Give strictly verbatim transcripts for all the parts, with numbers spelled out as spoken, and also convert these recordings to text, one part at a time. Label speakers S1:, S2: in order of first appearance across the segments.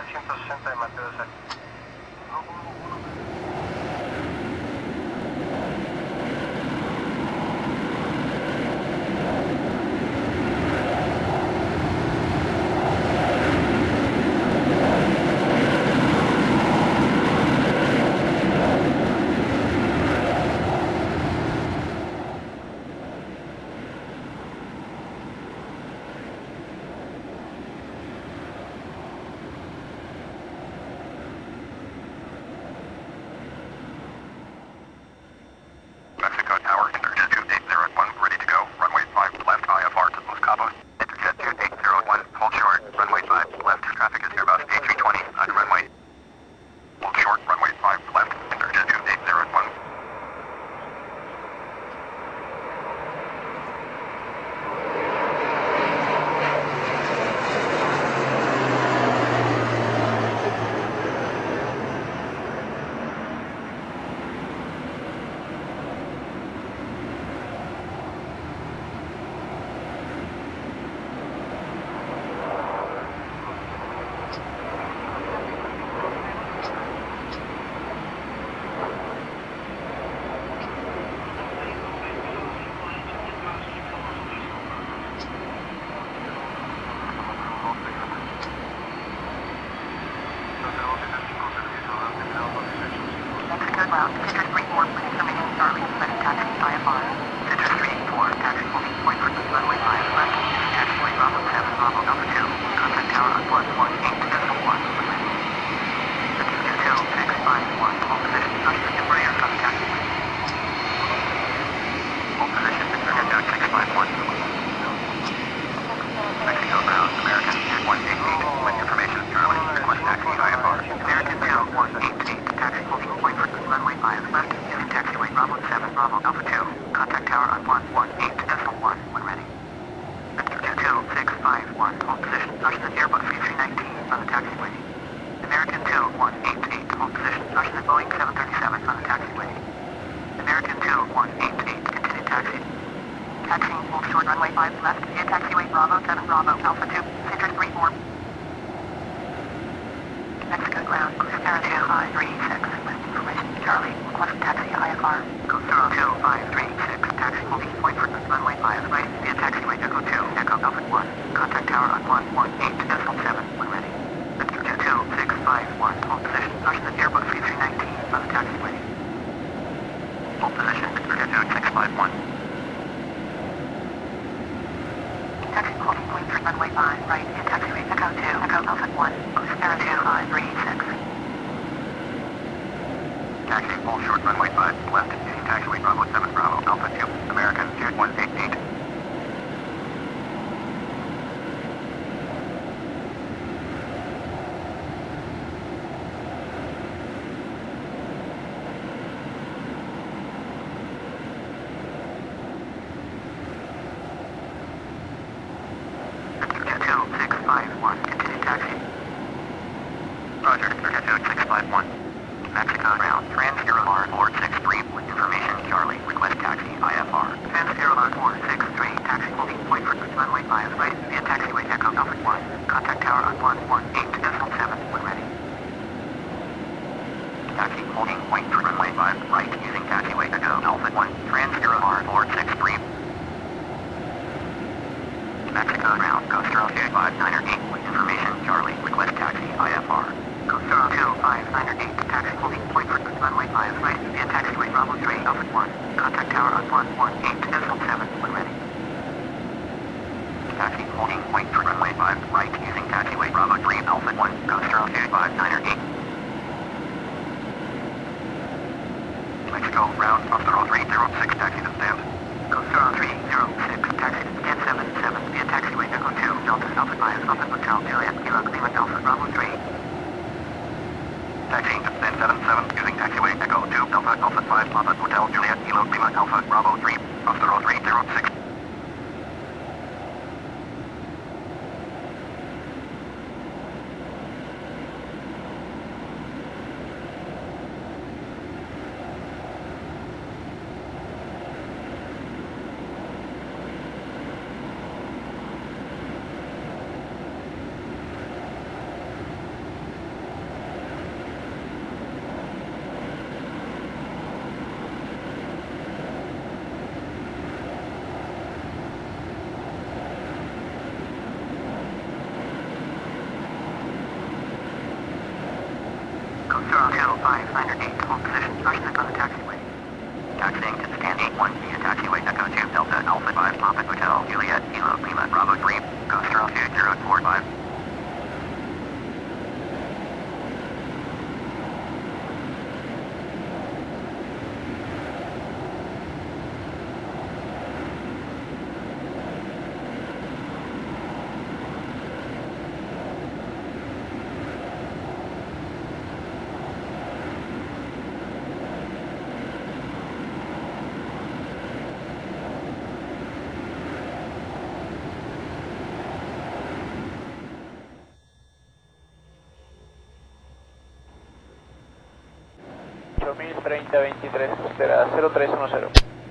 S1: ciento sesenta de Mateo de Sal. two five nine eight, hold position, Oceanic on the taxiway. Taxiing to scan eight one via taxiway Echo two Delta Alpha five Papa Hotel Juliet Kilo Lima Bravo three, ghost zero two zero four five.
S2: ocho mil treinta veintitrés, costera cero tres uno cero.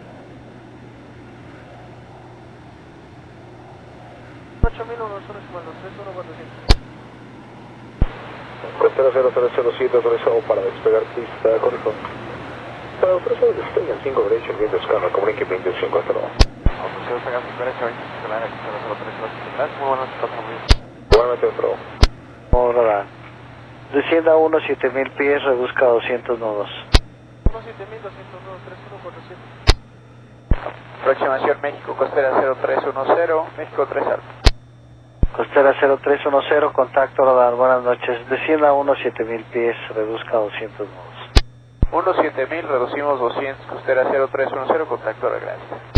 S2: ocho mil uno cero cincuenta, tres uno cuatrocientos.
S3: Costera cero tres cero siete, autorizado para despegar pista, correcto. Para autorizado despegue en cinco derecho, el viento escala, comunique veinticinco, hasta luego.
S2: Autorizado despegar cinco derecho, veinticinco, la costera cero tres cero siete, gracias, muy buenas noches, muy bien.
S3: Igualmente, hasta luego.
S4: Hola. Descienda a uno siete mil pies, reduzca a doscientos nudos.
S2: uno siete mil doscientos nudos, tres uno cuatrocientos. Aproximación México, costera cero tres uno cero, México tres alfa.
S4: Costera cero tres uno cero, contacto radar, buenas noches. Descienda a uno siete mil pies, reduzca a doscientos nudos.
S2: uno siete mil, reducimos doscientos, costera cero tres uno cero, contacto radar, gracias.